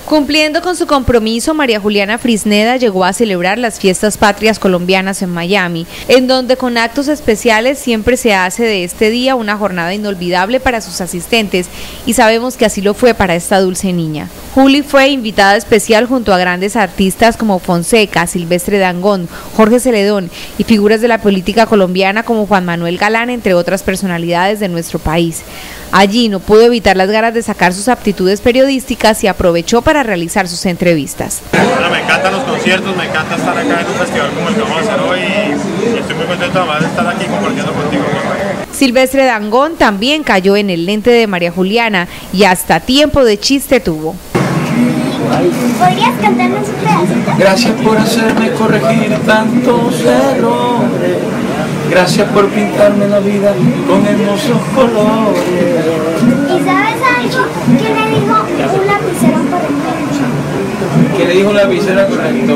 Cumpliendo con su compromiso, María Juliana Frisneda llegó a celebrar las fiestas patrias colombianas en Miami, en donde con actos especiales siempre se hace de este día una jornada inolvidable para sus asistentes, y sabemos que así lo fue para esta dulce niña. Juli fue invitada especial junto a grandes artistas como Fonseca, Silvestre Dangond, Jorge Celedón y figuras de la política colombiana como Juan Manuel Galán, entre otras personalidades de nuestro país. Allí no pudo evitar las ganas de sacar sus aptitudes periodísticas y aprovechó para realizar sus entrevistas. Bueno, me encantan los conciertos, me encanta estar acá en un festival como el que vamos a hacer hoy y estoy muy contento además de estar aquí compartiendo contigo. Silvestre Dangond también cayó en el lente de María Juliana y hasta tiempo de chiste tuvo. ¿Podrías cantarnos un pedacito? Gracias por hacerme corregir tantos errores. Gracias por pintarme la vida con hermosos colores. ¿Y sabes algo? ¿Qué le dijo un lapicero a un corrector? ¿Qué le dijo un lapicero al corrector?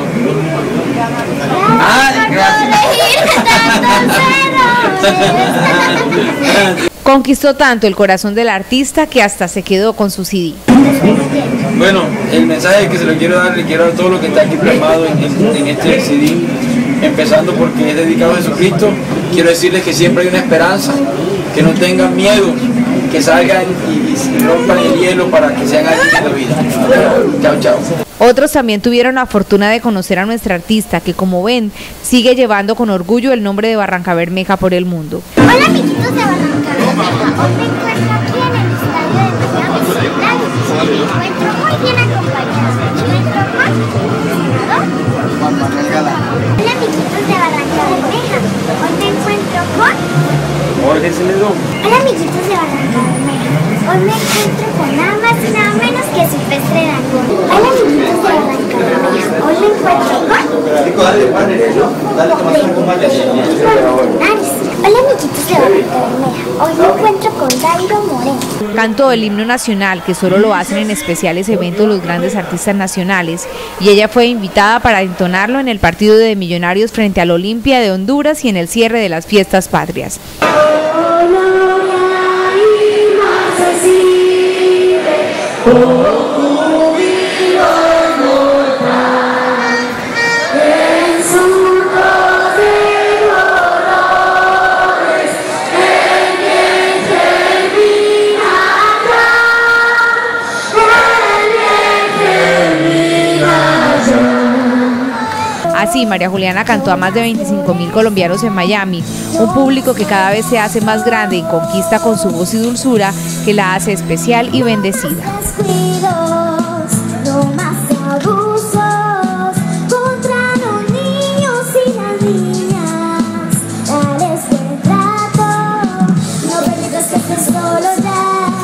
Conquistó tanto el corazón del artista que hasta se quedó con su CD. Bueno, el mensaje que se lo quiero dar, le quiero dar todo lo que está aquí plasmado en este CD, empezando porque es dedicado a Jesucristo. Quiero decirles que siempre hay una esperanza, que no tengan miedo, que salgan y rompan el hielo para que sean alguien en la vida. Chao, chao. Otros también tuvieron la fortuna de conocer a nuestra artista, que como ven, sigue llevando con orgullo el nombre de Barrancabermeja por el mundo. Hola amiguitos de Barrancabermeja, hoy me encuentro aquí en el estadio de Miami Central. Me encuentro muy bien acompañado. Me encuentro con Juan Manuel Galán. Hola amiguitos de Barrancabermeja, hoy me encuentro con Jorge Celedón. Hola amiguitos de Barrancabermeja, hoy me encuentro con nada más y nada menos que Silvestre Dangond. Hola amiguitos de Barrancabermeja, hoy me encuentro con Hola amiguitos de Barrancabermeja, hoy me encuentro con Dairo Moreno. Cantó el himno nacional, que solo lo hacen en especiales eventos los grandes artistas nacionales, y ella fue invitada para entonarlo en el partido de Millonarios frente al Olimpia de Honduras y en el cierre de las fiestas patrias. Así, María Juliana cantó a más de 25.000 colombianos en Miami, un público que cada vez se hace más grande y conquista con su voz y dulzura, que la hace especial y bendecida.